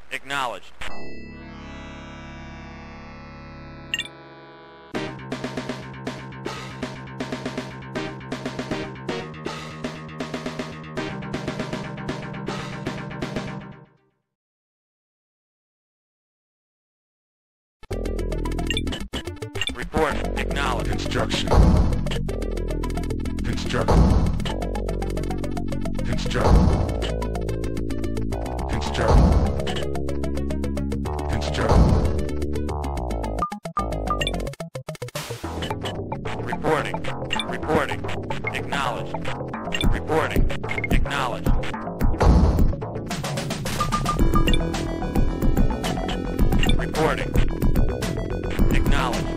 Acknowledged. Report. Acknowledged. Construction. Construct. Construct. Construct. Construct. Reporting. Reporting. Acknowledged. Reporting. Acknowledged. Reporting. Acknowledged.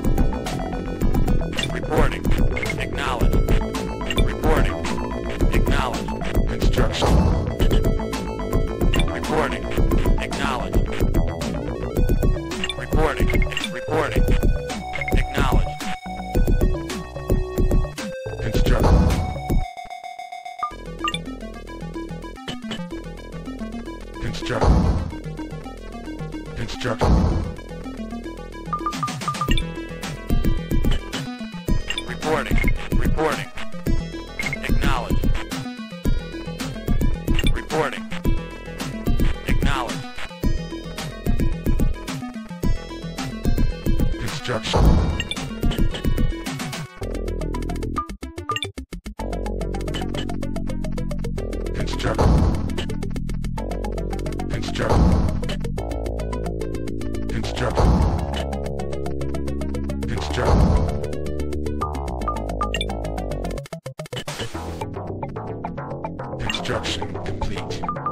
Reporting. Acknowledged. Reporting. Acknowledged. Construction. Reporting. Acknowledged. Reporting. Reporting. Acknowledged. Construct. Construct. Construct. Reporting. Reporting. Acknowledged. Reporting. Acknowledged. Construction. Construct. Construct. Construct. Construct. Construction complete.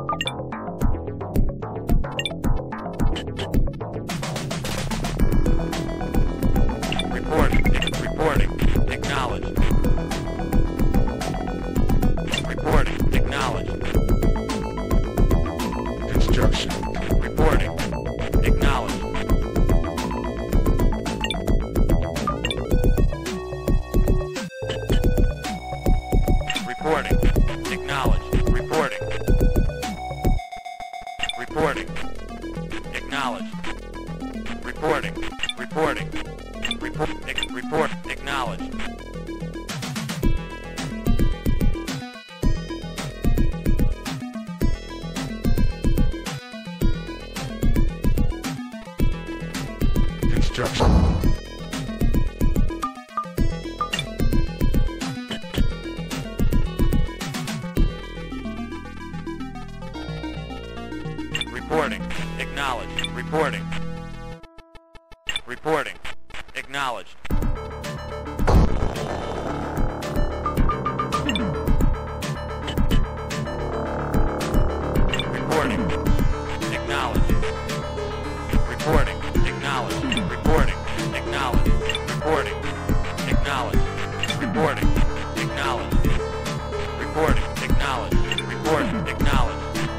Reporting. Reporting. Acknowledged. Reporting. Acknowledged. Construction. Reporting. Acknowledged. Reporting. Acknowledged. Reporting. Reporting. Acknowledged. Reporting. Reporting. Report. Acknowledged. Construction. Reporting. Acknowledged. Reporting. Reporting. Acknowledged. Reporting. Acknowledged. Reporting. Acknowledged. Reporting. Acknowledged. Reporting. Acknowledged. Reporting. Acknowledged. Reporting. Acknowledged. Reporting. Acknowledged.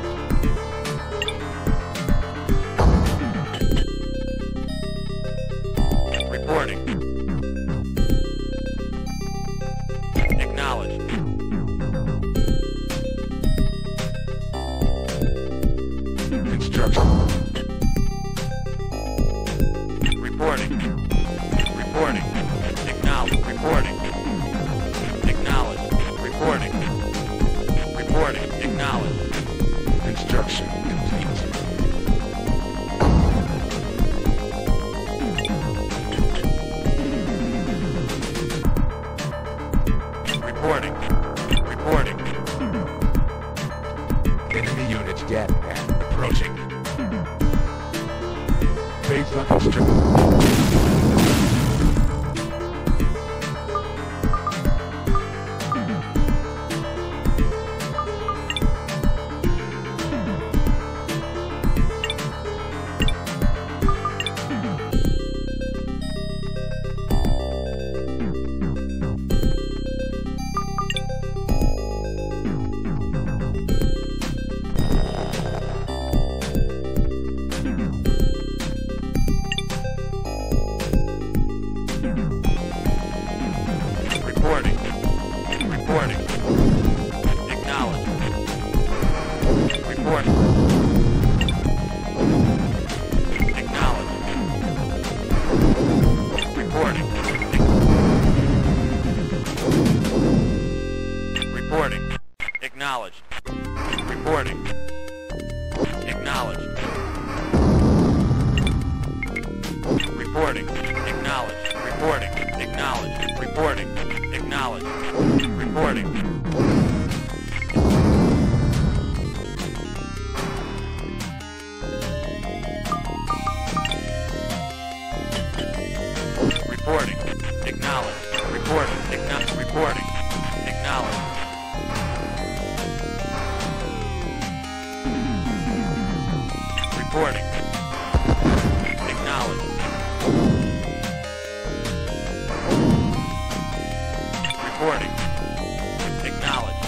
Reporting. Acknowledged. Construction. Reporting. Reporting. Acknowledged. Reporting. Acknowledged. Reporting. Reporting. Acknowledged. Construction complete. Reporting. Reporting. Enemy units dead and approaching. Base construction. Acknowledged. Reporting. Acknowledged. Reporting. Acknowledged. Reporting. Acknowledged. Reporting. Acknowledged. Reporting. Reporting. Acknowledged. Reporting. Reporting. Acknowledged. Reporting. Acknowledged. Reporting. Acknowledged.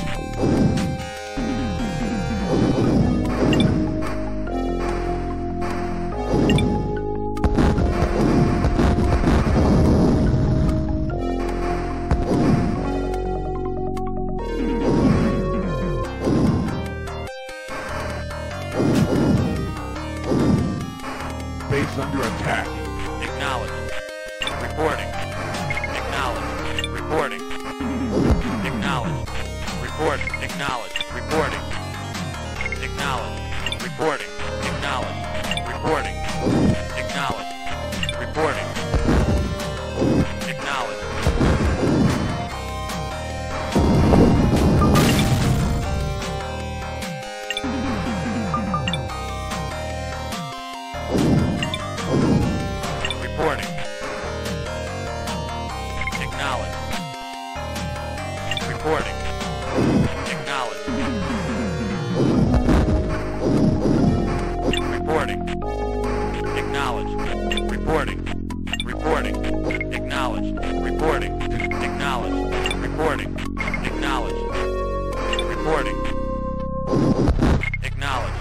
Base under attack. Acknowledged. Reporting. Acknowledged. Reporting. Acknowledged. Report. Acknowledged. Reporting. Acknowledged. Reporting. Acknowledged. Reporting. Acknowledged. Reporting. Acknowledged. Reporting. Acknowledged. Reporting. Acknowledged. Reporting. Acknowledged. Reporting. Reporting. Acknowledged. Reporting. Acknowledged. Reporting. Acknowledged. Reporting. Acknowledged.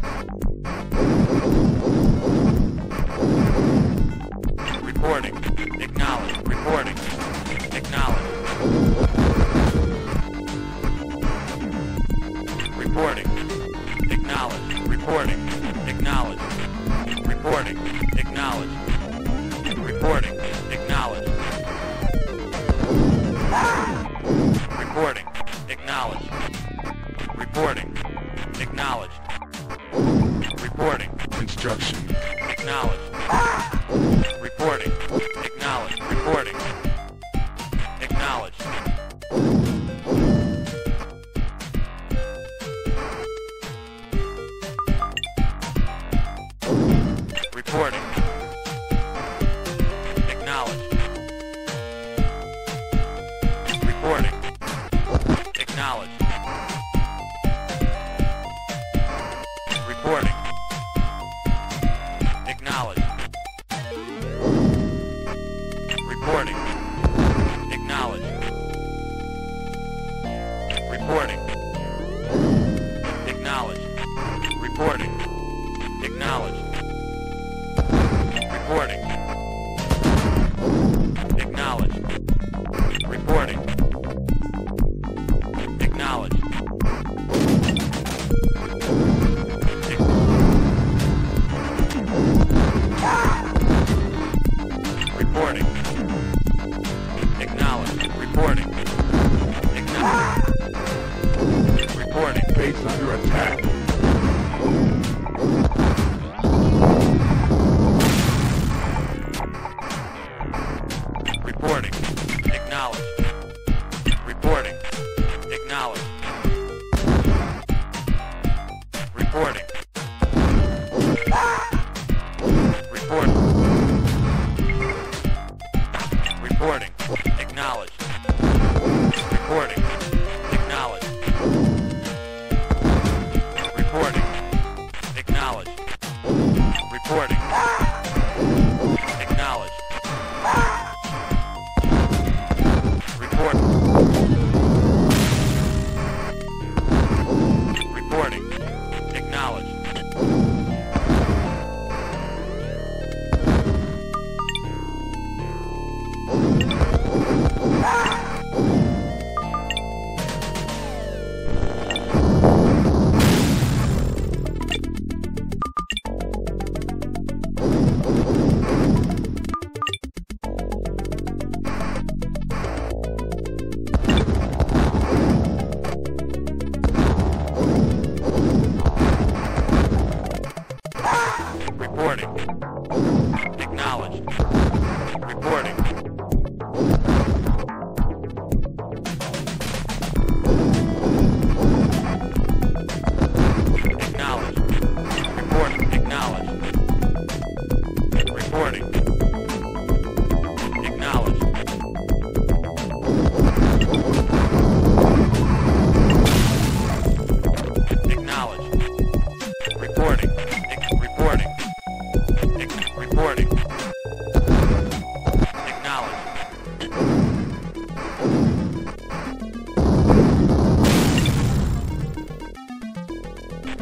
Reporting. Acknowledged. Reporting. Acknowledged. Reporting. Acknowledged. Reporting. Acknowledged. Reporting. Acknowledged. Reporting. Acknowledged. Reporting. Acknowledged. Reporting. Acknowledged. Reporting. Construction. Acknowledged. Reporting. Acknowledged. Reporting. Acknowledged. Reporting. Acknowledged. Reporting. Acknowledged. Reporting. Acknowledged. Reporting.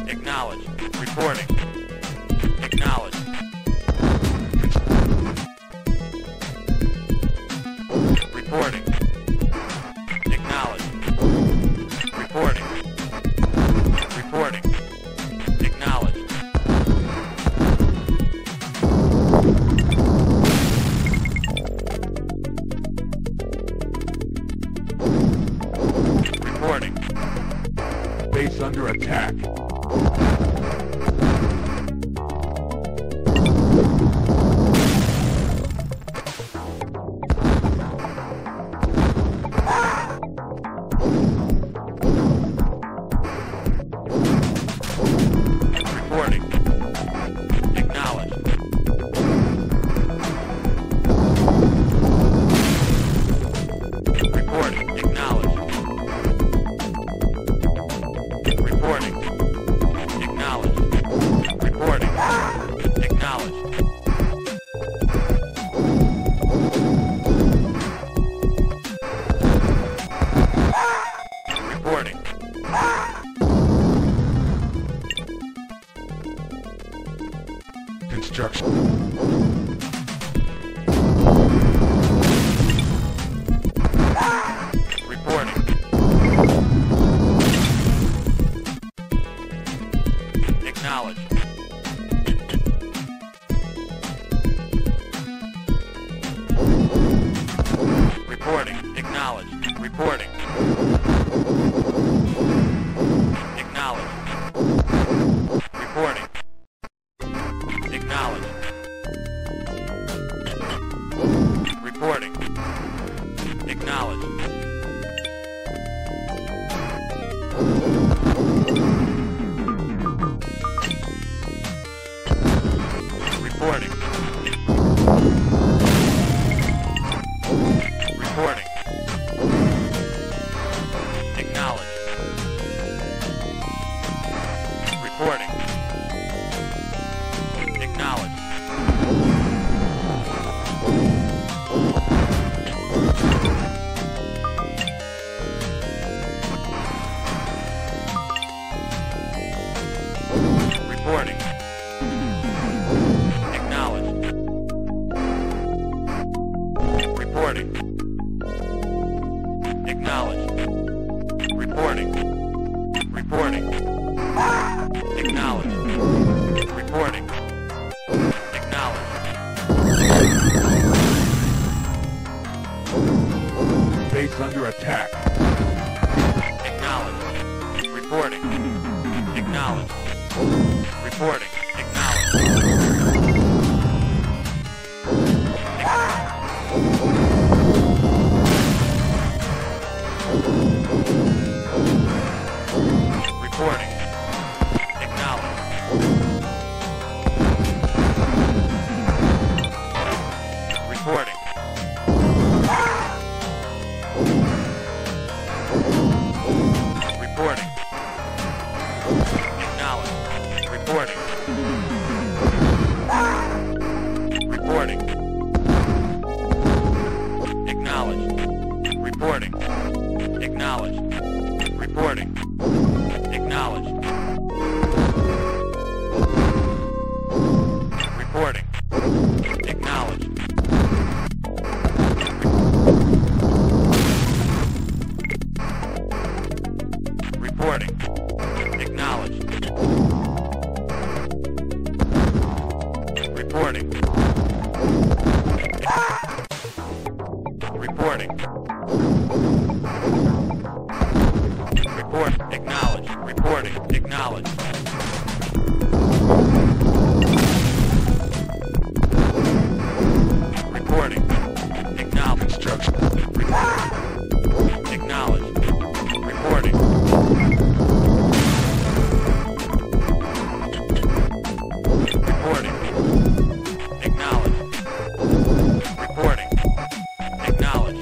Acknowledge. Reporting. Acknowledge. Reporting. Acknowledge. Reporting. Reporting. Acknowledge. Reporting. Base under attack. Reporting. Acknowledge. Reporting. Acknowledge. Reporting. Acknowledge. Reporting. Acknowledge. Reporting. Construction. Reporting. Acknowledge. Reporting. Acknowledge. Reporting. Acknowledge. Reporting. Acknowledge. Reporting. Acknowledge. Reporting. Reporting. Acknowledge. Reporting. Acknowledge. Reporting. Acknowledge. Reporting. Acknowledge. Reporting. Reporting. Acknowledge. Reporting. Acknowledge. Base under attack. Acknowledge. Reporting. Acknowledge. Reporting. Acknowledge. Reporting. Acknowledge. Reporting. Reporting. Acknowledge. Reporting. Reporting. Acknowledge. Reporting. Acknowledge. Reporting. Acknowledge. Reporting. Acknowledge. Reporting. Acknowledge. Reporting. Reporting. Report. Acknowledge. Reporting. Acknowledge. Reporting. Acknowledge. Construction. Acknowledge. Reporting. Reporting. Acknowledge. Reporting. Acknowledge.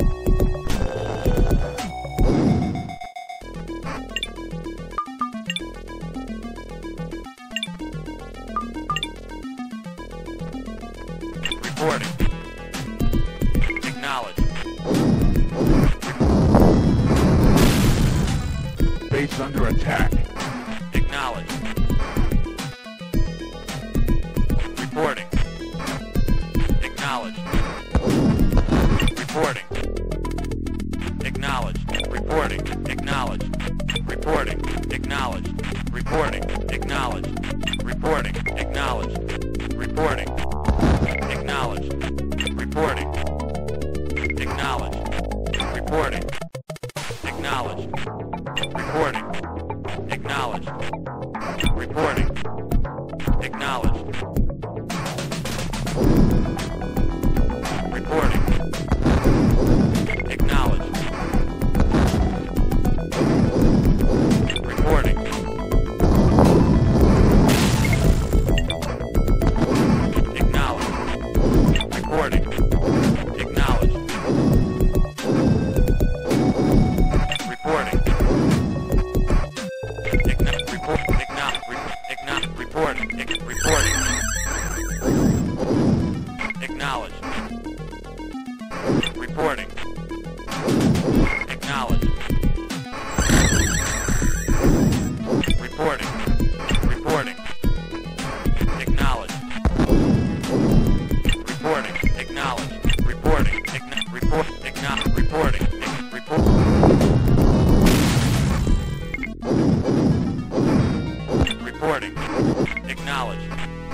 Reporting. Acknowledge. Base under attack. Acknowledge. Reporting. Acknowledged. Reporting. Acknowledged. Reporting. Acknowledged. Reporting. Acknowledged. Reporting. Acknowledged. Reporting. Acknowledged. Reporting. Acknowledged. Reporting. Acknowledged. Reporting. Acknowledged. Reporting. Acknowledged. Reporting. Acknowledged. Reporting. Acknowledged. Reporting. Acknowledged. Reporting. Acknowledged. Reporting. Reporting. Reporting. Acknowledged. Reporting. Acknowledged. Reporting. Reporting. Acknowledged. Reporting. Acknowledged. Reporting. Report. Reporting. Report. Reporting. Acknowledged.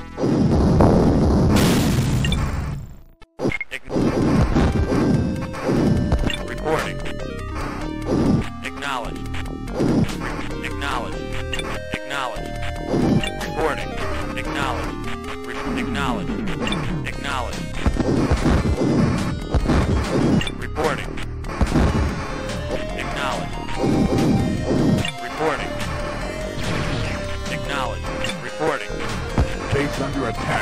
Reporting. Acknowledged. Acknowledged. Acknowledged. Reporting. Acknowledged. Acknowledged. Acknowledged. Reporting. Acknowledged. Reporting. Acknowledged. Reporting. Base under attack.